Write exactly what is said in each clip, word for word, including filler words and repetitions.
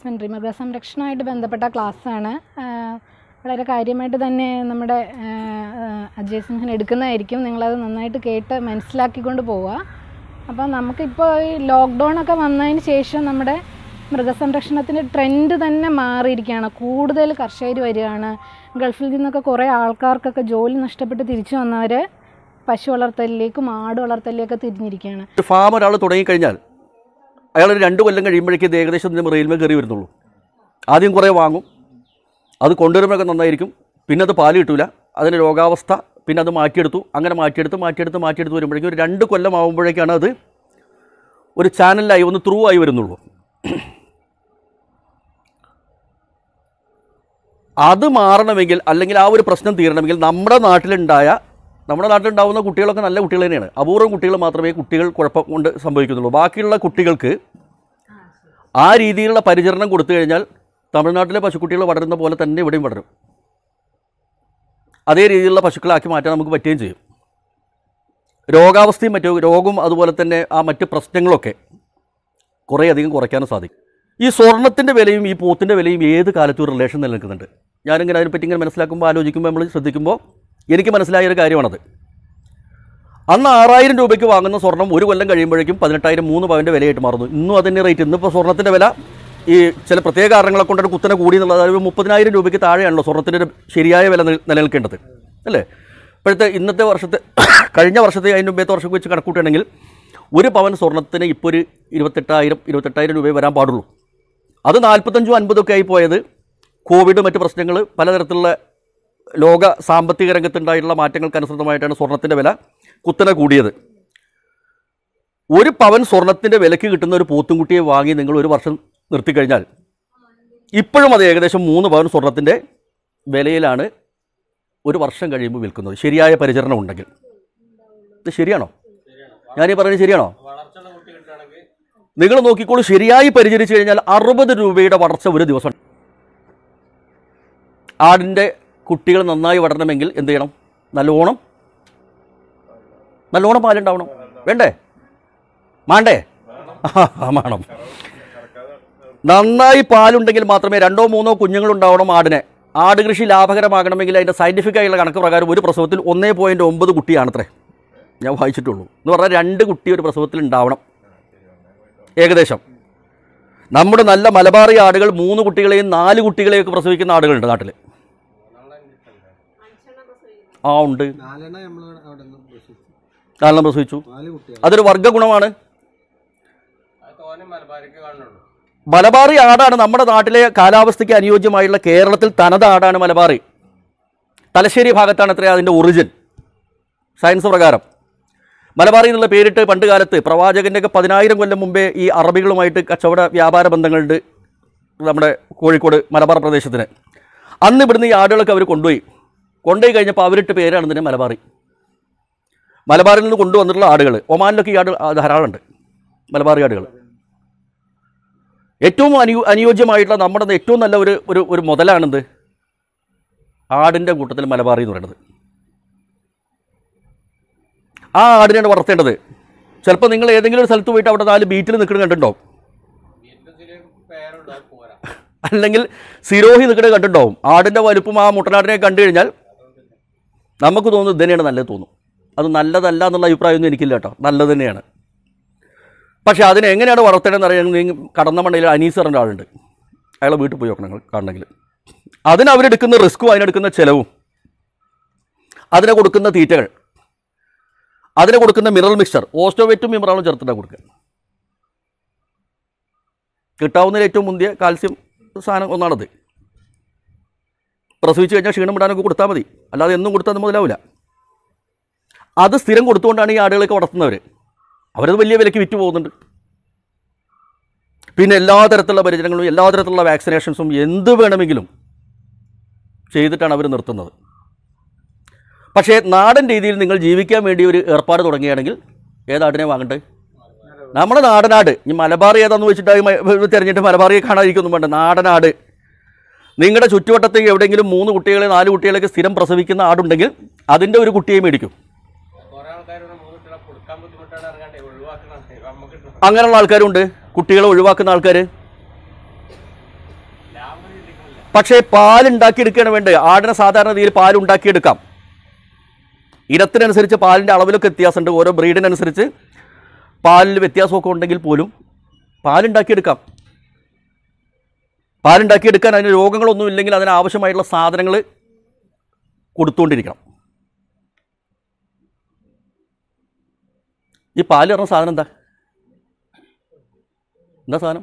Husbandry മൃഗസംരക്ഷണമായിട്ട് ബന്ധപ്പെട്ട ക്ലാസ്സാണ്. വളരെ കാര്യമായിട്ട് തന്നെ നമ്മുടെ അജയസിംഹൻ എടുക്കുന്നതായിരിക്കും. നിങ്ങളത് നന്നായിട്ട് കേട്ട് മനസ്സിലാക്കിക്കൊണ്ട് പോവുക. അപ്പോൾ നമുക്കിപ്പോൾ ഈ ലോക്ക്ഡൗൺ ഒക്കെ വന്നതിന് ശേഷം നമ്മുടെ മൃഗസംരക്ഷണത്തിൻ്റെ ട്രെൻഡ് തന്നെ മാറിയിരിക്കുകയാണ്. കൂടുതൽ കർഷകർ വരികയാണ്. ഗൾഫിൽ നിന്നൊക്കെ കുറേ ആൾക്കാർക്കൊക്കെ ജോലി നഷ്ടപ്പെട്ട് തിരിച്ചു വന്നവർ പശു വളർത്തലിലേക്കും ആട് വളർത്തലിലേക്കൊക്കെ തിരിഞ്ഞിരിക്കുകയാണ്. ഒരു ഫാം ഒരാൾ തുടങ്ങിക്കഴിഞ്ഞാൽ അയാൾ ഒരു രണ്ട് കൊല്ലം കഴിയുമ്പോഴേക്കും ഇത് ഏകദേശം റെയിൽവേ കയറി വരുന്നുള്ളൂ. ആദ്യം കുറേ വാങ്ങും, അത് കൊണ്ടുവരുമ്പോഴൊക്കെ നന്നായിരിക്കും, പിന്നെ അത് പാല് കിട്ടൂല, അതിന് രോഗാവസ്ഥ, പിന്നെ അത് മാറ്റിയെടുത്തു, അങ്ങനെ മാറ്റിയെടുത്ത് മാറ്റിയെടുത്ത് മാറ്റിയെടുത്ത് വരുമ്പോഴേക്കും ഒരു രണ്ട് കൊല്ലം ആകുമ്പോഴേക്കാണ് അത് ഒരു ചാനലായി ഒന്ന് ത്രൂ ആയി വരുന്നുള്ളൂ. അത് മാറണമെങ്കിൽ, അല്ലെങ്കിൽ ആ ഒരു പ്രശ്നം തീരണമെങ്കിൽ നമ്മുടെ നാട്ടിലുണ്ടായ നമ്മുടെ നാട്ടിലുണ്ടാകുന്ന കുട്ടികളൊക്കെ നല്ല കുട്ടികൾ തന്നെയാണ്. അപൂർവം കുട്ടികൾ മാത്രമേ കുട്ടികൾ കുഴപ്പം കൊണ്ട് സംഭവിക്കുന്നുള്ളൂ. ബാക്കിയുള്ള കുട്ടികൾക്ക് ആ രീതിയിലുള്ള പരിചരണം കൊടുത്തു കഴിഞ്ഞാൽ തമിഴ്നാട്ടിലെ പശുക്കുട്ടികൾ വളരുന്ന പോലെ തന്നെ ഇവിടെയും വളരും. അതേ രീതിയിലുള്ള പശുക്കളാക്കി മാറ്റാൻ നമുക്ക് പറ്റുകയും ചെയ്യും. രോഗാവസ്ഥയും മറ്റു രോഗവും അതുപോലെ തന്നെ ആ മറ്റ് പ്രശ്നങ്ങളൊക്കെ കുറേയധികം കുറയ്ക്കാനും സാധിക്കും. ഈ സ്വർണ്ണത്തിൻ്റെ വിലയും ഈ പോത്തിൻ്റെ വിലയും ഏത് കാലത്തും റിലേഷൻ നിലനിൽക്കുന്നുണ്ട്. ഞാനിങ്ങനെ അതിനെപ്പറ്റി ഇങ്ങനെ മനസ്സിലാക്കുമ്പോൾ ആലോചിക്കുമ്പോൾ നമ്മൾ ശ്രദ്ധിക്കുമ്പോൾ എനിക്ക് മനസ്സിലായൊരു കാര്യമാണത്. അന്ന് ആറായിരം രൂപയ്ക്ക് വാങ്ങുന്ന സ്വർണ്ണം ഒരു കൊല്ലം കഴിയുമ്പോഴേക്കും പതിനെട്ടായിരം മൂന്ന് പവൻ്റെ വിലയായിട്ട് മാറുന്നു. ഇന്നും അതിൻ്റെ റേറ്റ്. ഇന്നിപ്പോൾ സ്വർണ്ണത്തിൻ്റെ വില ഈ ചില പ്രത്യേക കാരണങ്ങളെ കൊണ്ടൊരു കുത്തനെ കൂടി എന്നുള്ളത്, അതായത് മുപ്പതിനായിരം രൂപയ്ക്ക് താഴെയാണല്ലോ സ്വർണ്ണത്തിൻ്റെ ശരിയായ വില നിലനിൽക്കേണ്ടത് അല്ലേ? ഇപ്പോഴത്തെ ഇന്നത്തെ വർഷത്തെ കഴിഞ്ഞ വർഷത്തെ അതിൻ്റെ മുമ്പത്തെ വർഷം വെച്ച് കണക്കൂട്ടുകയാണെങ്കിൽ ഒരു പവൻ സ്വർണ്ണത്തിന് ഇപ്പോൾ ഒരു ഇരുപത്തെട്ടായിരം ഇരുപത്തെട്ടായിരം രൂപയെ വരാൻ പാടുള്ളൂ. അത് നാൽപ്പത്തഞ്ചും അൻപതൊക്കെ ആയി പോയത് കോവിഡ് മറ്റ് പ്രശ്നങ്ങൾ പലതരത്തിലുള്ള ലോക സാമ്പത്തിക രംഗത്തുണ്ടായിട്ടുള്ള മാറ്റങ്ങൾക്കനുസൃതമായിട്ടാണ് സ്വർണ്ണത്തിൻ്റെ വില കുത്തനെ കൂടിയത്. ഒരു പവൻ സ്വർണ്ണത്തിൻ്റെ വിലയ്ക്ക് കിട്ടുന്ന ഒരു പോത്തുംകുട്ടിയെ വാങ്ങി നിങ്ങൾ ഒരു വർഷം നിർത്തിക്കഴിഞ്ഞാൽ ഇപ്പോഴും അത് ഏകദേശം മൂന്ന് പവൻ സ്വർണ്ണത്തിൻ്റെ വിലയിലാണ് ഒരു വർഷം കഴിയുമ്പോൾ വിൽക്കുന്നത്, ശരിയായ പരിചരണം ഉണ്ടെങ്കിൽ. ഇത് ശരിയാണോ? ഞാനീ പറയുന്നത് ശരിയാണോ? നിങ്ങൾ നോക്കിക്കോളൂ, ശരിയായി പരിചരിച്ചു കഴിഞ്ഞാൽ അറുപത് രൂപയുടെ വളർച്ച ഒരു ദിവസം. ആടിൻ്റെ കുട്ടികൾ നന്നായി വളരണമെങ്കിൽ എന്ത് ചെയ്യണം? നല്ലോണം നല്ലോണം പാലുണ്ടാവണം. വേണ്ടേ? മാണ്ടേ? വേണം. നന്നായി പാലുണ്ടെങ്കിൽ മാത്രമേ രണ്ടോ മൂന്നോ കുഞ്ഞുങ്ങളുണ്ടാവണം ആടിനെ. ആട് കൃഷി ലാഭകരമാകണമെങ്കിൽ അതിൻ്റെ സയൻറ്റിഫിക് ആയിട്ടുള്ള കണക്ക് പ്രകാരം ഒരു പ്രസവത്തിൽ ഒന്നേ പോയിൻറ്റ് ഒമ്പത് കുട്ടിയാണത്രേ ഞാൻ വായിച്ചിട്ടുള്ളൂ. എന്ന് പറഞ്ഞാൽ രണ്ട് കുട്ടി ഒരു പ്രസവത്തിൽ ഉണ്ടാവണം ഏകദേശം. നമ്മുടെ നല്ല മലബാറി ആടുകൾ മൂന്ന് കുട്ടികളെയും നാല് കുട്ടികളെയൊക്കെ പ്രസവിക്കുന്ന ആടുകളുണ്ട് നാട്ടിൽ. ആ ഉണ്ട്, നാലെണ്ണം പ്രസവിച്ചു. അതൊരു വർഗ്ഗ ഗുണമാണ്. മലബാറി ആടാണ് നമ്മുടെ നാട്ടിലെ കാലാവസ്ഥയ്ക്ക് അനുയോജ്യമായുള്ള കേരളത്തിൽ തനത് ആടാണ് മലബാറി. തലശ്ശേരി ഭാഗത്താണ് അത്ര അതിൻ്റെ ഒറിജിൻ സയൻസ് പ്രകാരം. മലബാറി എന്നുള്ള പേരിട്ട് പണ്ട് കാലത്ത് പ്രവാചകൻ്റെയൊക്കെ പതിനായിരം കൊല്ലം മുമ്പേ ഈ അറബികളുമായിട്ട് കച്ചവട വ്യാപാര ബന്ധങ്ങളുണ്ട് നമ്മുടെ കോഴിക്കോട് മലബാർ പ്രദേശത്തിന്. അന്ന് ഇവിടുന്ന് ഈ ആടുകളൊക്കെ അവർ കൊണ്ടുപോയി കൊണ്ടുപോയി കഴിഞ്ഞപ്പോൾ അവരിട്ട് പേരാണ് ഇതിന് മലബാറി. മലബാറിൽ നിന്ന് കൊണ്ടുവന്നിട്ടുള്ള ആടുകൾ ഒമാനിലൊക്കെ ഈ ആടുകൾ ധാരാളമുണ്ട്, മലബാറി ആടുകൾ. ഏറ്റവും അനു അനുയോജ്യമായിട്ടുള്ള നമ്മുടെ ഏറ്റവും നല്ല ഒരു ഒരു ഒരു മുതലാണെന്ത്? ആടിൻ്റെ കൂട്ടത്തിൽ മലബാറി എന്ന് പറയുന്നത്. ആ ആടിനെയാണ് വളർത്തേണ്ടത്. ചിലപ്പോൾ നിങ്ങൾ ഏതെങ്കിലും ഒരു സ്ഥലത്ത് പോയിട്ട് അവിടെ നാല് ബീറ്റിൽ നിൽക്കുന്നത് കണ്ടിട്ടുണ്ടാവും, അല്ലെങ്കിൽ സിരോഹി നിൽക്കുന്നത് കണ്ടിട്ടുണ്ടാവും. ആടിൻ്റെ വലുപ്പം ആ മുട്ടനാടിനെ കണ്ടു കഴിഞ്ഞാൽ നമുക്ക് തോന്നുന്നു ഇതന്നെയാണ് നല്ലത് തോന്നും. അത് നല്ലതല്ല എന്നുള്ള അഭിപ്രായമൊന്നും എനിക്കില്ല കേട്ടോ, നല്ലത് തന്നെയാണ്. പക്ഷേ അതിനെ എങ്ങനെയാണ് വളർത്തേണ്ടതെന്ന് അറിയാൻ കടന്ന മണ്ണയിൽ അനീസ് പറഞ്ഞ ആളുണ്ട്, അയാളെ വീട്ടിൽ പോയി നോക്കണം കാണണമെങ്കിൽ. അതിന് അവരെടുക്കുന്ന റിസ്ക്കും അതിനെടുക്കുന്ന ചിലവും അതിനെ കൊടുക്കുന്ന തീറ്റകൾ അതിന് കൊടുക്കുന്ന മിനറൽ മിക്സ്ചർ ഓസ്റ്റോവേറ്റും മിനറലും ചേർത്തിട്ടാണ് കൊടുക്കുക. കിട്ടാവുന്നതിൽ ഏറ്റവും മുന്തിയ കാൽസ്യം സാധനം ഒന്നാണത്. പ്രസവിച്ച് കഴിഞ്ഞാൽ ക്ഷീണം വിടാനൊക്കെ കൊടുത്താൽ മതി, അല്ലാതെ എന്നും കൊടുത്താൽ മുതലാവില്ല. അത് സ്ഥിരം കൊടുത്തുകൊണ്ടാണ് ഈ ആടുകളൊക്കെ വളർത്തുന്നവർ. അവരത് വലിയ വിലയ്ക്ക് വിറ്റ് പോകുന്നുണ്ട്. പിന്നെ എല്ലാ തരത്തിലുള്ള പരിചരണങ്ങളും എല്ലാ തരത്തിലുള്ള വാക്സിനേഷൻസും എന്ത് വേണമെങ്കിലും ചെയ്തിട്ടാണ് അവർ നിർത്തുന്നത്. പക്ഷേ നാടൻ രീതിയിൽ നിങ്ങൾ ജീവിക്കാൻ വേണ്ടി ഒരു ഏർപ്പാട് തുടങ്ങുകയാണെങ്കിൽ ഏതാടിനെ വാങ്ങണ്ടേ? നമ്മുടെ നാടനാട്. ഈ മലബാറി ഏതാണെന്ന് വെച്ചിട്ട് തിരഞ്ഞിട്ട് മലബാറിയെ കാണാതിരിക്കൊന്നും വേണ്ട. നാടനാട്. നിങ്ങളുടെ ചുറ്റുവട്ടത്തേക്ക് എവിടെയെങ്കിലും മൂന്ന് കുട്ടികളെ നാല് കുട്ടികളൊക്കെ സ്ഥിരം പ്രസവിക്കുന്ന ആടുണ്ടെങ്കിൽ അതിൻ്റെ ഒരു കുട്ടിയെ മേടിക്കും. അങ്ങനെയുള്ള ആൾക്കാരുണ്ട്, കുട്ടികളെ ഒഴിവാക്കുന്ന ആൾക്കാർ. പക്ഷേ പാലുണ്ടാക്കിയെടുക്കുകയാണ് വേണ്ടത്. ആടിനെ സാധാരണ രീതിയിൽ പാലുണ്ടാക്കിയെടുക്കാം. ഇനത്തിനനുസരിച്ച് പാലിൻ്റെ അളവിലൊക്കെ വ്യത്യാസമുണ്ട്. ഓരോ ബ്രീഡിനനുസരിച്ച് പാലിൽ വ്യത്യാസമൊക്കെ ഉണ്ടെങ്കിൽ പോലും പാലുണ്ടാക്കിയെടുക്കാം. പാലുണ്ടാക്കിയെടുക്കാൻ അതിന് രോഗങ്ങളൊന്നും ഇല്ലെങ്കിൽ അതിനാവശ്യമായിട്ടുള്ള സാധനങ്ങൾ കൊടുത്തുകൊണ്ടിരിക്കണം. ഈ പാല് പറഞ്ഞ സാധനം എന്താ എന്താ സാധനം?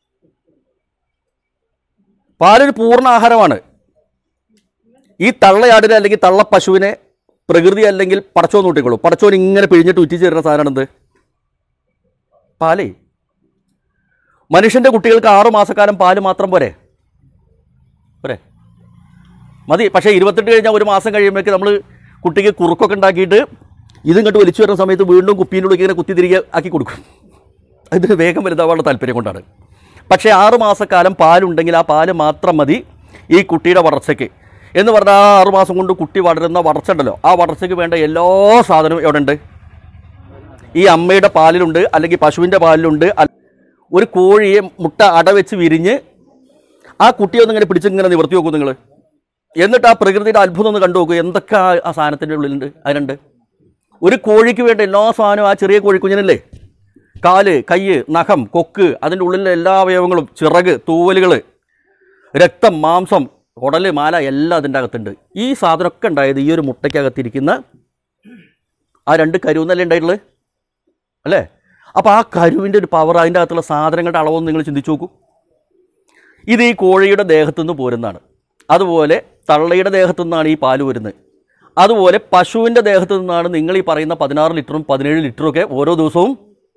പാലൊരു പൂർണ്ണ ആഹാരമാണ്. ഈ തള്ളയാടിനെ അല്ലെങ്കിൽ തള്ള പശുവിനെ പ്രകൃതി അല്ലെങ്കിൽ പടച്ചോൻ കൂട്ടിക്കോളൂ. പടച്ചോൻ ഇങ്ങനെ പിഴിഞ്ഞിട്ട് ഉറ്റിച്ച് തരുന്ന സാധനമാണ് എന്ത്? പാലേ. മനുഷ്യൻ്റെ കുട്ടികൾക്ക് ആറു മാസക്കാലം പാല് മാത്രം പോരെ പോരെ മതി. പക്ഷേ ഇരുപത്തെട്ട് കഴിഞ്ഞാൽ ഒരു മാസം കഴിയുമ്പോഴേക്ക് നമ്മൾ കുട്ടിക്ക് കുറുക്കൊക്കെ ഉണ്ടാക്കിയിട്ട് ഇതിങ്ങോട്ട് വലിച്ചു വരുന്ന സമയത്ത് വീണ്ടും കുപ്പീൻ്റെ ഉള്ളിൽ ഇങ്ങനെ കുത്തി തിരികെ ആക്കി കൊടുക്കും. അതിന് വേഗം വലുതാവാനുള്ള താല്പര്യം കൊണ്ടാണ്. പക്ഷേ ആറു മാസക്കാലം പാലുണ്ടെങ്കിൽ ആ പാല് മാത്രം മതി ഈ കുട്ടിയുടെ വളർച്ചയ്ക്ക്. എന്ന് പറഞ്ഞാൽ ആ ആറുമാസം കൊണ്ട് കുട്ടി വളരുന്ന വളർച്ച ഉണ്ടല്ലോ, ആ വളർച്ചയ്ക്ക് വേണ്ട എല്ലാ സാധനവും എവിടെ ഉണ്ട്? ഈ അമ്മയുടെ പാലിലുണ്ട്, അല്ലെങ്കിൽ പശുവിൻ്റെ പാലിലുണ്ട്. ഒരു കോഴിയെ മുട്ട അടവെച്ച് വിരിഞ്ഞ് ആ കുട്ടിയെ ഒന്ന് ഇങ്ങനെ പിടിച്ചിങ്ങനെ നിവർത്തി നോക്കൂ നിങ്ങൾ. എന്നിട്ട് ആ പ്രകൃതിയുടെ അത്ഭുതം ഒന്ന് കണ്ടു നോക്കൂ. എന്തൊക്കെ ആ സാധനത്തിൻ്റെ ഉള്ളിലുണ്ട്, അതിനുണ്ട്. ഒരു കോഴിക്ക് വേണ്ട എല്ലാ സാധനവും ആ ചെറിയ കോഴിക്കുഞ്ഞിനല്ലേ? കാല്, കയ്യ്, നഖം, കൊക്ക്, അതിൻ്റെ ഉള്ളിലെ എല്ലാ അവയവങ്ങളും, ചിറക്, തൂവലുകൾ, രക്തം, മാംസം, കുടല്, മാല എല്ലാം അതിൻ്റെ അകത്തുണ്ട്. ഈ സാധനമൊക്കെ ഉണ്ടായത് ഈ ഒരു മുട്ടയ്ക്കകത്തിരിക്കുന്ന ആ രണ്ട് കരുവെന്നല്ലേ ഉണ്ടായിട്ടുള്ളത് അല്ലേ? അപ്പോൾ ആ കരുവിൻ്റെ ഒരു പവർ, അതിൻ്റെ അകത്തുള്ള സാധനങ്ങളുടെ അളവൊന്നും നിങ്ങൾ ചിന്തിച്ചു നോക്കൂ. ഇത് ഈ കോഴിയുടെ ദേഹത്തു നിന്ന് പോരുന്നതാണ്. അതുപോലെ തള്ളയുടെ ദേഹത്തു നിന്നാണ് ഈ പാല് വരുന്നത്. അതുപോലെ പശുവിൻ്റെ ദേഹത്തു നിന്നാണ് നിങ്ങൾ ഈ പറയുന്ന പതിനാറ് ലിറ്ററും പതിനേഴ് ലിറ്ററും ഒക്കെ ഓരോ ദിവസവും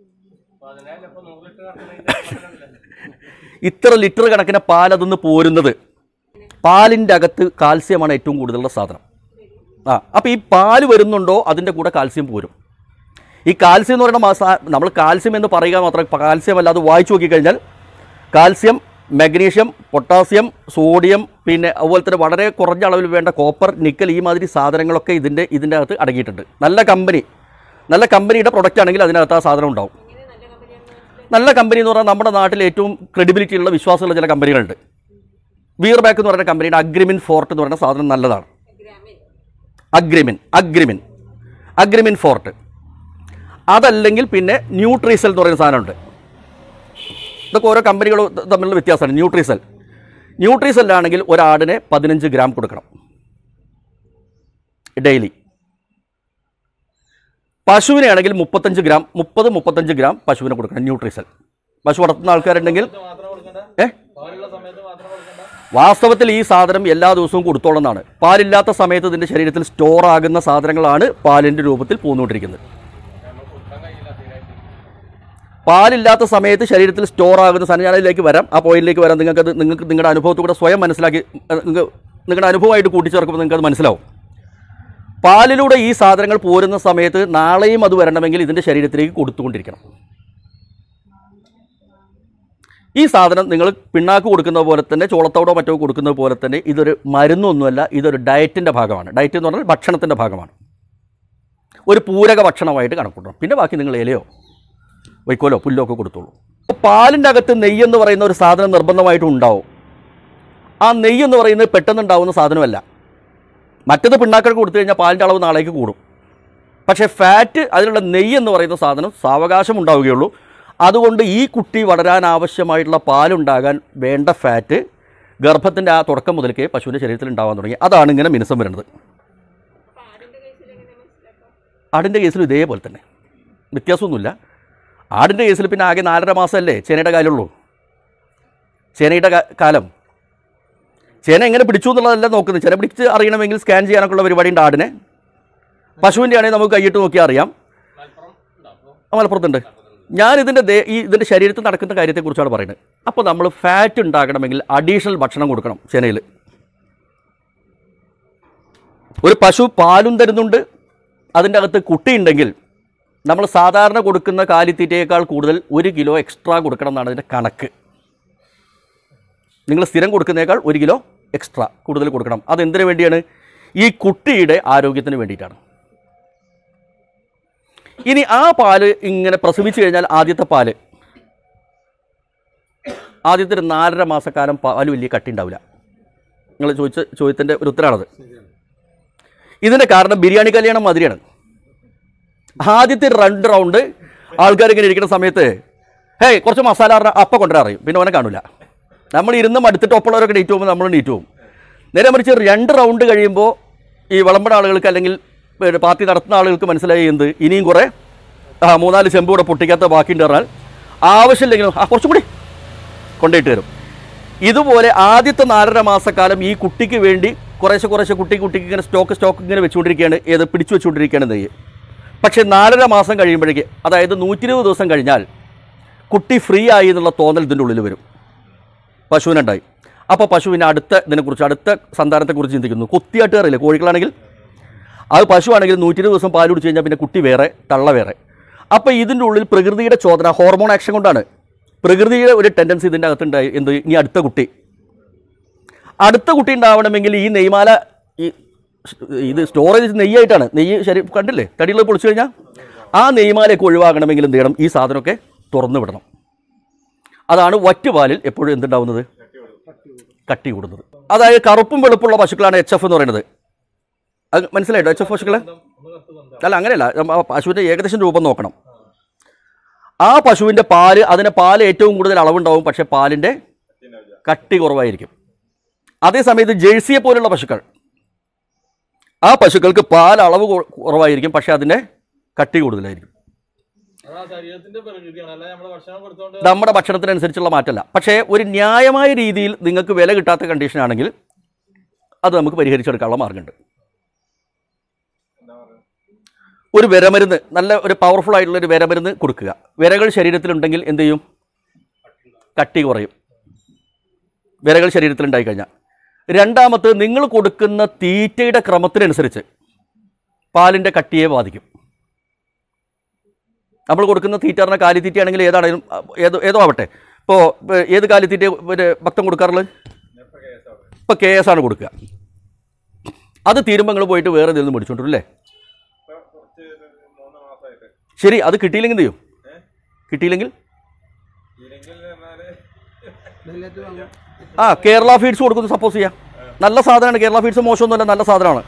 ഇത്ര ലിറ്റർ കണക്കിന് പാൽ അതൊന്ന് പോരുന്നത്. പാലിൻ്റെ അകത്ത് കാൽസ്യമാണ് ഏറ്റവും കൂടുതലുള്ള സാധനം. ആ അപ്പോൾ ഈ പാല് വരുന്നുണ്ടോ അതിൻ്റെ കൂടെ കാൽസ്യം പോരും. ഈ കാൽസ്യം എന്ന് പറയുന്ന മാസ നമ്മൾ കാൽസ്യം എന്ന് പറയുക മാത്രം, കാൽസ്യം അല്ല, അത് വായിച്ചു നോക്കിക്കഴിഞ്ഞാൽ കാൽസ്യം, മഗ്നീഷ്യം, പൊട്ടാസ്യം, സോഡിയം, പിന്നെ അതുപോലെ തന്നെ വളരെ കുറഞ്ഞ അളവിൽ വേണ്ട കോപ്പർ, നിക്കൽ, ഈ മാതിരി സാധനങ്ങളൊക്കെ ഇതിൻ്റെ ഇതിൻ്റെ അകത്ത് അടങ്ങിയിട്ടുണ്ട്. നല്ല കമ്പനി നല്ല കമ്പനിയുടെ പ്രൊഡക്റ്റ് ആണെങ്കിൽ അതിനകത്ത് ആ സാധനം ഉണ്ടാവും. നല്ല കമ്പനി എന്ന് പറഞ്ഞാൽ നമ്മുടെ നാട്ടിൽ ഏറ്റവും ക്രെഡിബിലിറ്റി ഉള്ള വിശ്വാസമുള്ള ചില കമ്പനികളുണ്ട്. വീർ ബാക്ക് എന്ന് പറയുന്ന കമ്പനിയുടെ അഗ്രിമിൻ ഫോർട്ട് എന്ന് പറയുന്ന സാധനം നല്ലതാണ്. Agrimin Agrimin Agrimin forte. അതല്ലെങ്കിൽ പിന്നെ ന്യൂട്രീസെൽ എന്ന് പറയുന്ന സാധനമുണ്ട്. ഇതൊക്കെ ഓരോ കമ്പനികൾ തമ്മിലുള്ള വ്യത്യാസമാണ്. ന്യൂട്രീസെൽ ന്യൂട്രീസെല്ലാണെങ്കിൽ ഒരാടിനെ പതിനഞ്ച് ഗ്രാം കൊടുക്കണം ഡെയിലി. പശുവിനെ ആണെങ്കിൽ മുപ്പത്തഞ്ച് ഗ്രാം മുപ്പത് മുപ്പത്തഞ്ച് ഗ്രാം പശുവിനെ കൊടുക്കണം ന്യൂട്രീസെൽ. പശു വളർത്തുന്ന ആൾക്കാരുണ്ടെങ്കിൽ ഏ വാസ്തവത്തിൽ ഈ സാധനം എല്ലാ ദിവസവും കൊടുത്തോളന്നാണ്. പാലില്ലാത്ത സമയത്ത് ഇതിൻ്റെ ശരീരത്തിൽ സ്റ്റോർ ആകുന്ന സാധനങ്ങളാണ് പാലിൻ്റെ രൂപത്തിൽ പോന്നുകൊണ്ടിരിക്കുന്നത്. പാലില്ലാത്ത സമയത്ത് ശരീരത്തിൽ സ്റ്റോർ ആകുന്ന സാധനം, ഞാൻ അതിലേക്ക് വരാം, ആ പോയിന്റിലേക്ക് വരാം. നിങ്ങൾക്കത് നിങ്ങൾക്ക് നിങ്ങളുടെ അനുഭവത്തിലൂടെ സ്വയം മനസ്സിലാക്കി നിങ്ങൾക്ക് നിങ്ങളുടെ അനുഭവമായിട്ട് കൂട്ടിച്ചേർക്കുമ്പോൾ നിങ്ങൾക്കത് മനസ്സിലാവും. പാലിലൂടെ ഈ സാധനങ്ങൾ പോരുന്ന സമയത്ത് നാളെയും അത് വരണമെങ്കിൽ ഇതിൻ്റെ ശരീരത്തിലേക്ക് കൊടുത്തുകൊണ്ടിരിക്കണം. ഈ സാധനം നിങ്ങൾ പിണ്ണാക്ക് കൊടുക്കുന്ന പോലെ തന്നെ, ചോളത്തോടോ മറ്റോ കൊടുക്കുന്നത് പോലെ തന്നെ, ഇതൊരു മരുന്നൊന്നുമല്ല, ഇതൊരു ഡയറ്റിൻ്റെ ഭാഗമാണ്. ഡയറ്റ് എന്ന് പറഞ്ഞാൽ ഭക്ഷണത്തിൻ്റെ ഭാഗമാണ്. ഒരു പൂരക ഭക്ഷണമായിട്ട് കണക്കൂട്ടണം. പിന്നെ ബാക്കി നിങ്ങൾ ഇലയോ വൈക്കോലോ പുല്ലോ ഒക്കെ കൊടുത്തോളൂ. പാലിൻ്റെ അകത്ത് നെയ്യെന്ന് പറയുന്ന ഒരു സാധനം നിർബന്ധമായിട്ടും ഉണ്ടാവും. ആ നെയ്യെന്ന് പറയുന്നത് പെട്ടെന്നുണ്ടാവുന്ന സാധനമല്ല. മറ്റത് പിണ്ണാക്കൾ കൊടുത്തു കഴിഞ്ഞാൽ പാലിൻ്റെ അളവ് നാളേക്ക് കൂടും. പക്ഷേ ഫാറ്റ്, അതിലുള്ള നെയ്യ് എന്ന് പറയുന്ന സാധനം സാവകാശം ഉണ്ടാവുകയുള്ളൂ. അതുകൊണ്ട് ഈ കുട്ടി വളരാൻ ആവശ്യമായിട്ടുള്ള പാലുണ്ടാകാൻ വേണ്ട ഫാറ്റ് ഗർഭത്തിൻ്റെ ആ തുടക്കം മുതൽക്കേ പശുവിൻ്റെ ശരീരത്തിൽ ഉണ്ടാകാൻ തുടങ്ങി. അതാണ് ഇങ്ങനെ മിനുസം വരുന്നത്. ആടിൻ്റെ കേസിലും ഇതേപോലെ തന്നെ, വ്യത്യാസമൊന്നുമില്ല. ആടിൻ്റെ കേസിൽ പിന്നെ ആകെ നാലര മാസമല്ലേ ചേനയുടെ കാലമുള്ളൂ. ചേനയുടെ കാലം ചേന എങ്ങനെ പിടിച്ചു എന്നുള്ളതല്ല നോക്കുന്നത്. ചേന പിടിച്ച് അറിയണമെങ്കിൽ സ്കാൻ ചെയ്യാനൊക്കെ ഉള്ള പരിപാടി ഉണ്ട് ആടിനെ. പശുവിൻ്റെ ആണെങ്കിൽ നമുക്ക് കൈയിട്ട് നോക്കിയാൽ അറിയാം. മലപ്പുറത്തുണ്ട്. ഞാൻ ഇതിൻ്റെ ദേ ഈ ഇതിൻ്റെ ശരീരത്തിൽ നടക്കുന്ന കാര്യത്തെക്കുറിച്ചാണ് പറയുന്നത്. അപ്പോൾ നമ്മൾ ഫാറ്റ് ഉണ്ടാക്കണമെങ്കിൽ അഡീഷണൽ ഭക്ഷണം കൊടുക്കണം ചേനയിൽ. ഒരു പശു പാലും തരുന്നുണ്ട്, അതിൻ്റെ അകത്ത് കുട്ടിയുണ്ടെങ്കിൽ നമ്മൾ സാധാരണ കൊടുക്കുന്ന കാലിത്തീറ്റയേക്കാൾ കൂടുതൽ ഒരു കിലോ എക്സ്ട്രാ കൊടുക്കണം എന്നാണ് അതിൻ്റെ കണക്ക്. നിങ്ങൾ സ്ഥിരം കൊടുക്കുന്നതിനേക്കാൾ ഒരു കിലോ എക്സ്ട്രാ കൂടുതൽ കൊടുക്കണം. അതെന്തിനു വേണ്ടിയാണ്? ഈ കുട്ടിയുടെ ആരോഗ്യത്തിന് വേണ്ടിയിട്ടാണ്. ഇനി ആ പാല് ഇങ്ങനെ പ്രസവിച്ചു കഴിഞ്ഞാൽ ആദ്യത്തെ പാല് ആദ്യത്തെ ഒരു നാലര മാസക്കാലം പാല് വലിയ കട്ടി ഉണ്ടാവില്ല. നിങ്ങൾ ചോദിച്ച ചോദ്യത്തിൻ്റെ ഒരു ഉത്തരമാണത്. ഇതിൻ്റെ കാരണം ബിരിയാണി കല്യാണം മാതിരിയാണ്. ആദ്യത്തെ രണ്ട് റൗണ്ട് ആൾക്കാർ ഇങ്ങനെ ഇരിക്കുന്ന സമയത്ത് ഹേയ് കുറച്ച് മസാല അപ്പം കൊണ്ടുവരാൻ അറിയും, പിന്നെ അവനെ കാണില്ല. നമ്മൾ ഇരുന്ന് മടുത്തിട്ട് ഒപ്പമുള്ളവരൊക്കെ ഡേറ്റ് പോകുമ്പോൾ നമ്മൾ ഡേറ്റ് പോകും. നേരെ മറിച്ച് രണ്ട് റൗണ്ട് കഴിയുമ്പോൾ ഈ വിളമ്പുന്ന ആളുകൾക്ക് അല്ലെങ്കിൽ പാർട്ടി നടത്തുന്ന ആളുകൾക്ക് മനസ്സിലായി എന്ത് ഇനിയും കുറേ ആ മൂന്നാല് ചെമ്പ് കൂടെ പൊട്ടിക്കാത്ത ബാക്കിയുണ്ട് പറഞ്ഞാൽ ആവശ്യമില്ലെങ്കിലും ആ കുറച്ചും കൂടി കൊണ്ടുപോയിട്ട് വരും. ഇതുപോലെ ആദ്യത്തെ നാലര മാസക്കാലം ഈ കുട്ടിക്ക് വേണ്ടി കുറേശ്ശെ കുറേശ്ശെ കുട്ടി കുട്ടിക്ക് ഇങ്ങനെ സ്റ്റോക്ക് സ്റ്റോക്ക് ഇങ്ങനെ വെച്ചുകൊണ്ടിരിക്കുകയാണ്, ഏത് പിടിച്ചു വെച്ചുകൊണ്ടിരിക്കുകയാണ് നെയ്യ്. പക്ഷേ നാലര മാസം കഴിയുമ്പോഴേക്ക്, അതായത് നൂറ്റി ഇരുപത് ദിവസം കഴിഞ്ഞാൽ കുട്ടി ഫ്രീ ആയി എന്നുള്ള തോന്നൽ ഇതിൻ്റെ ഉള്ളിൽ വരും. പശുവിനുണ്ടായി. അപ്പോൾ പശുവിനെ അടുത്ത ഇതിനെക്കുറിച്ച് അടുത്ത സന്താനത്തെക്കുറിച്ച് ചിന്തിക്കുന്നു. കുത്തിയാട്ട് അറിയില്ല കോഴികളാണെങ്കിൽ, അത് പശുവാണെങ്കിൽ നൂറ്റി ഇരുപത് ദിവസം പാൽ കുടിച്ച് കഴിഞ്ഞാൽ പിന്നെ കുട്ടി വേറെ തള്ള വേറെ. അപ്പോൾ ഇതിൻ്റെ ഉള്ളിൽ പ്രകൃതിയുടെ ചോദന, ഹോർമോൺ ആക്ഷൻ കൊണ്ടാണ് പ്രകൃതിയുടെ ഒരു ടെൻഡൻസി ഇതിൻ്റെ അകത്തുണ്ടായി. എന്ത് ഇനി അടുത്ത കുട്ടി അടുത്ത കുട്ടി ഉണ്ടാവണമെങ്കിൽ ഈ നെയ്മാല ഈ ഇത് സ്റ്റോറേജ് നെയ്യായിട്ടാണ്. നെയ്യ് ശരി കണ്ടില്ലേ തടികൾ പൊളിച്ചു കഴിഞ്ഞാൽ ആ നെയ്മാലയൊക്കെ ഒഴിവാക്കണമെങ്കിൽ എന്ത് ചെയ്യണം, ഈ സാധനമൊക്കെ തുറന്നു വിടണം. അതാണ് വറ്റുപാലിൽ എപ്പോഴും എന്തുണ്ടാവുന്നത്, കട്ടി കൂടുന്നത്. അതായത് കറുപ്പും വെളുപ്പുള്ള പശുക്കളാണ് എച്ച് എഫ് എന്ന് പറയുന്നത്. അത് മനസ്സിലായിട്ടോ എച്ച് എഫ് പശുക്കളെ? അല്ല അങ്ങനെയല്ല, പശുവിൻ്റെ ഏകദേശം രൂപം നോക്കണം. ആ പശുവിൻ്റെ പാല്, അതിന് പാല് ഏറ്റവും കൂടുതൽ അളവുണ്ടാവും, പക്ഷേ പാലിൻ്റെ കട്ടി കുറവായിരിക്കും. അതേസമയത്ത് ജേഴ്സിയെ പോലുള്ള പശുക്കൾ, ആ പശുക്കൾക്ക് പാൽ അളവ് കുറവായിരിക്കും, പക്ഷേ അതിൻ്റെ കട്ടി കൂടുതലായിരിക്കും. നമ്മുടെ ഭക്ഷണത്തിനനുസരിച്ചുള്ള മാറ്റമല്ല. പക്ഷേ ഒരു ന്യായമായ രീതിയിൽ നിങ്ങൾക്ക് വില കിട്ടാത്ത കണ്ടീഷൻ ആണെങ്കിൽ അത് നമുക്ക് പരിഹരിച്ചെടുക്കാനുള്ള മാർഗമുണ്ട്. ഒരു വിരമരുന്ന്, നല്ല ഒരു പവർഫുൾ ആയിട്ടുള്ള ഒരു വിരമരുന്ന് കൊടുക്കുക. വിരകൾ ശരീരത്തിലുണ്ടെങ്കിൽ എന്ത് ചെയ്യും, കട്ടി കുറയും വിരകൾ ശരീരത്തിലുണ്ടായിക്കഴിഞ്ഞാൽ. രണ്ടാമത് നിങ്ങൾ കൊടുക്കുന്ന തീറ്റയുടെ ക്രമത്തിനനുസരിച്ച് പാലിൻ്റെ കട്ടിയെ ബാധിക്കും. നമ്മൾ കൊടുക്കുന്ന തീറ്റ പറഞ്ഞാൽ കാലിത്തീറ്റയാണെങ്കിൽ ഏതാണെങ്കിലും ഏതോ ഏതോ ആവട്ടെ, ഇപ്പോൾ ഏത് കാലിത്തീറ്റ ഒരു ഭക്തം കൊടുക്കാറുള്ളത്? ഇപ്പോൾ കെ എസ് ആണ് കൊടുക്കുക. അത് തീരുമ്പോൾ നിങ്ങൾ പോയിട്ട് വേറെ ഇതിൽ നിന്ന് മേടിച്ചോണ്ടില്ലേ? ശരി, അത് കിട്ടിയില്ലെങ്കിൽ എന്ത് ചെയ്യും? കിട്ടിയില്ലെങ്കിൽ ആ കേരള ഫീഡ്സ് കൊടുക്കുന്നു സപ്പോസ് ചെയ്യാം. നല്ല സാധനമാണ് കേരള ഫീഡ്സ്, മോശമൊന്നുമല്ല, നല്ല സാധനമാണ്.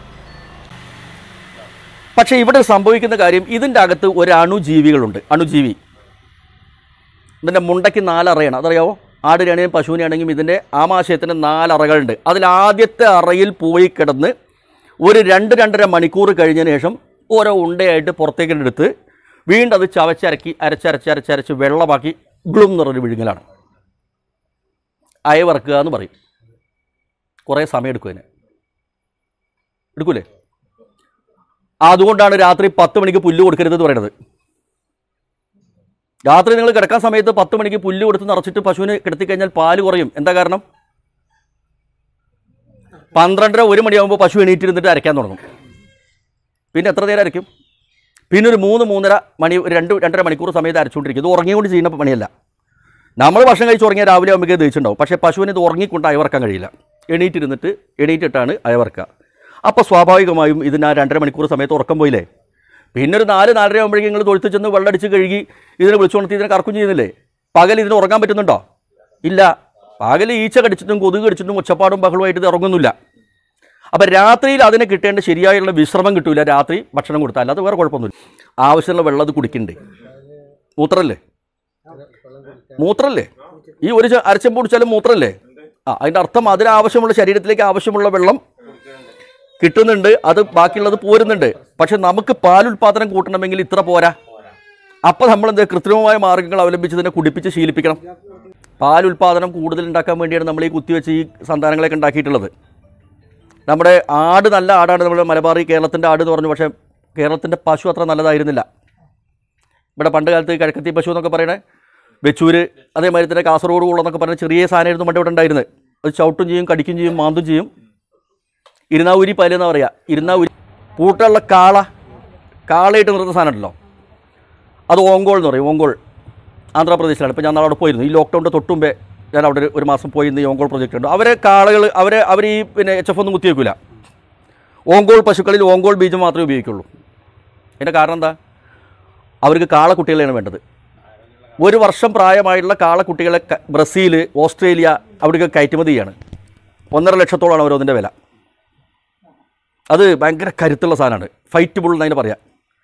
പക്ഷേ ഇവിടെ സംഭവിക്കുന്ന കാര്യം, ഇതിൻ്റെ അകത്ത് ഒരു അണുജീവികളുണ്ട്. അണുജീവി ഇതിൻ്റെ മുണ്ടയ്ക്ക് നാലറയാണ്, അതറിയാവോ? ആടിനാണെങ്കിലും പശുവിനാണെങ്കിലും ഇതിൻ്റെ ആമാശയത്തിന് നാലറകളുണ്ട്. അതിൽ ആദ്യത്തെ അറയിൽ പോയി കിടന്ന് ഒരു രണ്ട് രണ്ടര മണിക്കൂർ കഴിഞ്ഞതിന് ശേഷം ഓരോ ഉണ്ടയായിട്ട് പുറത്തേക്ക് എടുത്ത് വീണ്ടും അത് ചവച്ചരക്കി അരച്ചരച്ച് അരച്ചരച്ച് വെള്ളമാക്കി ഗ്ലും എന്ന് പറഞ്ഞൊരു വിഴുങ്ങലാണ്. അയവറക്കുക എന്ന് പറയും. കുറേ സമയം എടുക്കും അതിന്, എടുക്കൂലേ? അതുകൊണ്ടാണ് രാത്രി പത്ത് മണിക്ക് പുല്ല് കൊടുക്കരുതെന്ന് പറയുന്നത്. രാത്രി നിങ്ങൾ കിടക്കാൻ സമയത്ത് പത്ത് മണിക്ക് പുല്ല് കൊടുത്ത് നിറച്ചിട്ട് പശുവിന് കിടത്തിക്കഴിഞ്ഞാൽ പാല് കുറയും. എന്താ കാരണം? പന്ത്രണ്ടര ഒരു മണിയാകുമ്പോൾ പശു എണീറ്റിരുന്നിട്ട് അരയ്ക്കാൻ തുടങ്ങും. പിന്നെ എത്ര നേരം അരയ്ക്കും? പിന്നെ ഒരു മൂന്ന് മൂന്നര മണി ഒരു രണ്ട് രണ്ടര മണിക്കൂർ സമയത്ത് അരച്ചുകൊണ്ടിരിക്കും. ഇത് ഉറങ്ങിക്കൊണ്ട് ചെയ്യുന്ന പണിയല്ല. നമ്മൾ ഭക്ഷണം കഴിച്ച് ഉറങ്ങിയാൽ രാവിലെ ആകുമ്പോഴേക്ക് ദഹിച്ചിട്ടുണ്ടാവും. പക്ഷേ പശുവിന് ഇത് ഉറങ്ങിക്കൊണ്ട് അയവറക്കാൻ കഴിയില്ല. എണീറ്റിരുന്നിട്ട് എണീറ്റിട്ടാണ് അയവറക്കുക. അപ്പോൾ സ്വാഭാവികമായും ഇതിന് ആ രണ്ടര മണിക്കൂർ സമയത്ത് ഉറക്കം പോയില്ലേ? പിന്നെ ഒരു നാല് നാലര ആകുമ്പോഴേക്കും നിങ്ങൾ തൊഴുത്ത് ചെന്ന് വെള്ളമടിച്ച് കഴുകി ഇതിനെ വിളിച്ചുകൊടുത്ത് ഇതിനെ കറക്കും ചെയ്യുന്നില്ലേ? പകൽ ഇതിന് ഉറങ്ങാൻ പറ്റുന്നുണ്ടോ? ഇല്ല. പകൽ ഈച്ച കടിച്ചിട്ടും കൊതുക് കടിച്ചിട്ടും ഒച്ചപ്പാടും ബഹളമായിട്ട് ഇത് ഉറങ്ങുന്നില്ല. അപ്പോൾ രാത്രിയിൽ അതിന് കിട്ടേണ്ട ശരിയായുള്ള വിശ്രമം കിട്ടില്ല. രാത്രി ഭക്ഷണം കൊടുത്താൽ അല്ലാതെ വേറെ കുഴപ്പമൊന്നുമില്ല. ആവശ്യമുള്ള വെള്ളം അത് കുടിക്കണ്ടേ? മൂത്രമല്ലേ? മൂത്രമല്ലേ? ഈ ഒരു അരച്ചെമ്പ് കുടിച്ചാലും മൂത്രമല്ലേ? ആ അതിൻ്റെ അർത്ഥം അതിനാവശ്യമുള്ള ശരീരത്തിലേക്ക് ആവശ്യമുള്ള വെള്ളം കിട്ടുന്നുണ്ട്, അത് ബാക്കിയുള്ളത് പോരുന്നുണ്ട്. പക്ഷെ നമുക്ക് പാലുൽപാദനം കൂട്ടണമെങ്കിൽ ഇത്ര പോരാ. അപ്പോൾ നമ്മളെന്ത് കൃത്രിമമായ മാർഗ്ഗങ്ങൾ അവലംബിച്ച് ഇതിനെ കുടിപ്പിച്ച് ശീലിപ്പിക്കണം. പാലുൽപാദനം കൂടുതൽ ഉണ്ടാക്കാൻ വേണ്ടിയാണ് നമ്മൾ ഈ കുത്തിവെച്ച് ഈ സന്താനങ്ങളെയൊക്കെ ഉണ്ടാക്കിയിട്ടുള്ളത്. നമ്മുടെ ആട് നല്ല ആടാണ്, നമ്മുടെ മലബാറി കേരളത്തിൻ്റെ ആട് എന്ന് പറഞ്ഞു. പക്ഷേ കേരളത്തിൻ്റെ പശു അത്ര നല്ലതായിരുന്നില്ല. ഇവിടെ പണ്ട് കാലത്ത് കിഴക്കത്തി പശു എന്നൊക്കെ പറയണേ, വെച്ചൂര്, അതേമാതിരി തന്നെ കാസർഗോഡ് കുളന്നൊക്കെ പറഞ്ഞ ചെറിയ സാധനമായിരുന്നു പണ്ട് ഇവിടെ ഉണ്ടായിരുന്നത്. അത് ചവിട്ടും ചെയ്യും, കടിക്കും ചെയ്യും, മാന്തും ചെയ്യും. ഇരുന്നാവൂരി പല്ലെന്നാ പറയുക. ഇരുന്നാവൂരി പൂട്ടുള്ള കാള, കാളയിട്ട് നിർത്തുന്ന സാധനമുണ്ടല്ലോ, അത് ഓങ്കോൾ എന്ന് പറയും. ഓങ്കോൾ ആന്ധ്രാപ്രദേശിലാണ്. ഇപ്പോൾ ഞാൻ അവിടെ പോയിരുന്നു. ഈ ലോക്ക്ഡൗണിൻ്റെ തൊട്ടുമുമ്പേ ഞാൻ അവിടെ ഒരു മാസം പോയി ഇന്ന് ഈ ഓങ്കോൾ പ്രൊജക്റ്റ് ഉണ്ട്. അവരെ കാളകൾ അവരെ അവർ ഈ പിന്നെ എച്ച് എഫ് ഒന്നും കുത്തിവെക്കില്ല. ഓങ്കോൾ പശുക്കളിൽ ഓങ്കോൾ ബീജം മാത്രമേ ഉപയോഗിക്കുള്ളൂ. അതിൻ്റെ കാരണം എന്താ? അവർക്ക് കാളക്കുട്ടികളെയാണ് വേണ്ടത്. ഒരു വർഷം പ്രായമായിട്ടുള്ള കാളക്കുട്ടികളെ ബ്രസീൽ, ഓസ്ട്രേലിയ അവിടേക്ക് കയറ്റുമതി ചെയ്യാണ്. ഒന്നര ലക്ഷത്തോളമാണ് ഓരോന്നിൻ്റെ വില. അത് ഭയങ്കര കരുത്തുള്ള സാധനമാണ്, ഫൈറ്റബിൾ എന്നതിന് പറയാം.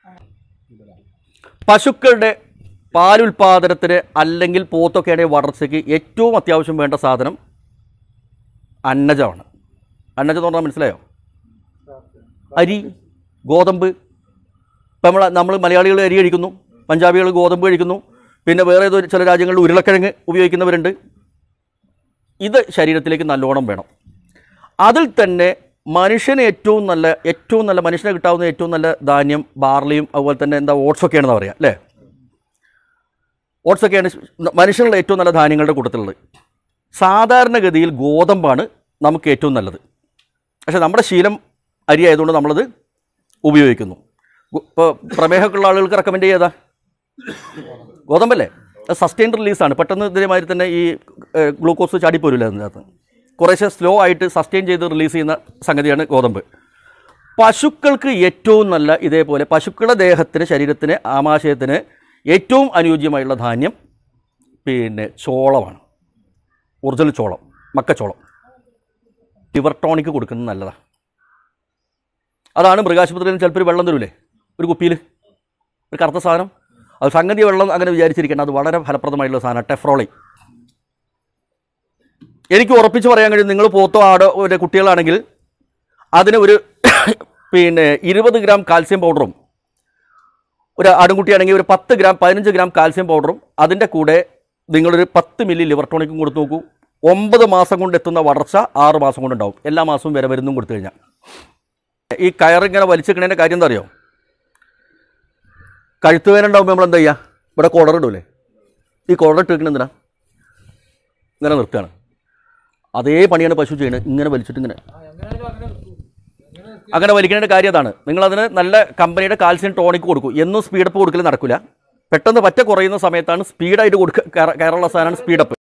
പശുക്കളുടെ പാലുൽപാദനത്തിന് അല്ലെങ്കിൽ പോത്തൊക്കെയാണെങ്കിൽ വളർച്ചയ്ക്ക് ഏറ്റവും അത്യാവശ്യം വേണ്ട സാധനം അന്നജമാണ്. അന്നജം എന്ന് പറഞ്ഞാൽ മനസ്സിലായോ? അരി, ഗോതമ്പ്. ഇപ്പം നമ്മൾ നമ്മൾ മലയാളികൾ അരി കഴിക്കുന്നു, പഞ്ചാബികൾ ഗോതമ്പ് കഴിക്കുന്നു, പിന്നെ വേറെ ഏതോ ചില രാജ്യങ്ങളിൽ ഉരുളക്കിഴങ്ങ് ഉപയോഗിക്കുന്നവരുണ്ട്. ഇത് ശരീരത്തിലേക്ക് നല്ലോണം വേണം. അതിൽ തന്നെ മനുഷ്യന് ഏറ്റവും നല്ല ഏറ്റവും നല്ല മനുഷ്യനെ കിട്ടാവുന്ന ഏറ്റവും നല്ല ധാന്യം ബാർലിയും അതുപോലെ തന്നെ എന്താ ഓട്സൊക്കെയാണെന്ന് പറയാം അല്ലേ. ഓട്സൊക്കെയാണ് മനുഷ്യനുള്ള ഏറ്റവും നല്ല ധാന്യങ്ങളുടെ കൂട്ടത്തിലുള്ളത്. സാധാരണഗതിയിൽ ഗോതമ്പാണ് നമുക്ക് ഏറ്റവും നല്ലത്. പക്ഷേ നമ്മുടെ ശീലം അരി ആയതുകൊണ്ട് നമ്മളത് ഉപയോഗിക്കുന്നു. ഇപ്പോൾ പ്രമേഹമൊക്കെ ഉള്ള ആളുകൾക്ക് റെക്കമെൻഡ് ചെയ്താ ഗോതമ്പല്ലേ. അത് സസ്റ്റെയിൻ റിലീസാണ്. പെട്ടെന്ന് ഇതേമാതിരി തന്നെ ഈ ഗ്ലൂക്കോസ് ചാടിപ്പോരില്ല അതിനകത്ത്. കുറേശ്ശെ സ്ലോ ആയിട്ട് സസ്റ്റെയിൻ ചെയ്ത് റിലീസ് ചെയ്യുന്ന സംഗതിയാണ് ഗോതമ്പ്. പശുക്കൾക്ക് ഏറ്റവും നല്ല ഇതേപോലെ പശുക്കളുടെ ദേഹത്തിന് ശരീരത്തിന് ആമാശയത്തിന് ഏറ്റവും അനുയോജ്യമായുള്ള ധാന്യം പിന്നെ ചോളമാണ്. ഒറിജിനൽ ചോളം, മക്കച്ചോളം. ലിവർ ടോണിക്ക് കൊടുക്കുന്നത് നല്ലതാണ്. അതാണ് മൃഗാശുപത്രിയിൽ നിന്ന് ചിലപ്പോൾ വെള്ളം തരൂലേ ഒരു കുപ്പിയിൽ, ഒരു കറുത്ത സാധനം. അത് സംഗതി വെള്ളം അങ്ങനെ വിചാരിച്ചിരിക്കേണ്ട, അത് വളരെ ഫലപ്രദമായിട്ടുള്ള സാധനമാണ് ടെഫ്രോളി. എനിക്ക് ഉറപ്പിച്ച് പറയാൻ കഴിയും, നിങ്ങൾ പോത്തോ ആടോ ഒരു കുട്ടികളാണെങ്കിൽ അതിന് ഒരു പിന്നെ ഇരുപത് ഗ്രാം കാൽസ്യം പൗഡറും, ഒരു ആടുംകുട്ടിയാണെങ്കിൽ ഒരു പത്ത് ഗ്രാം പതിനഞ്ച് ഗ്രാം കാൽസ്യം പൗഡറും, അതിൻ്റെ കൂടെ നിങ്ങളൊരു പത്ത് മില്ലി ലിവർ ടോണിക്കും കൊടുത്ത് നോക്കൂ. ഒമ്പത് മാസം കൊണ്ട് എത്തുന്ന വളർച്ച ആറ് മാസം കൊണ്ടുണ്ടാവും. എല്ലാ മാസവും വില വരുന്നും കൊടുത്തു കഴിഞ്ഞാൽ. ഈ കയറിങ്ങനെ വലിച്ചിക്കണേൻ്റെ കാര്യം എന്താ അറിയോ? കഴുത്ത് വേന ഉണ്ടാകുമ്പോൾ നമ്മൾ എന്താ ചെയ്യുക? ഇവിടെ കോളറിടൂലേ? ഈ കോളറിട്ട് വെക്കണ എന്തിനാ? ഇങ്ങനെ നിർത്തുകയാണ്. അതേ പണിയാണ് പശു ചെയ്യുന്നത്. ഇങ്ങനെ വലിച്ചിട്ട് ഇങ്ങനെ അങ്ങനെ വലിക്കുന്നതിൻ്റെ കാര്യം അതാണ്. നിങ്ങളതിന് നല്ല കമ്പനിയുടെ കാൽസ്യം ടോണിക്ക് കൊടുക്കും. എന്നും സ്പീഡപ്പ് കൊടുക്കൽ നടക്കില്ല. പെട്ടെന്ന് പറ്റ കുറയുന്ന സമയത്താണ് സ്പീഡായിട്ട് കൊടുക്കുക. കയറുള്ള സാധനമാണ് സ്പീഡപ്പ്.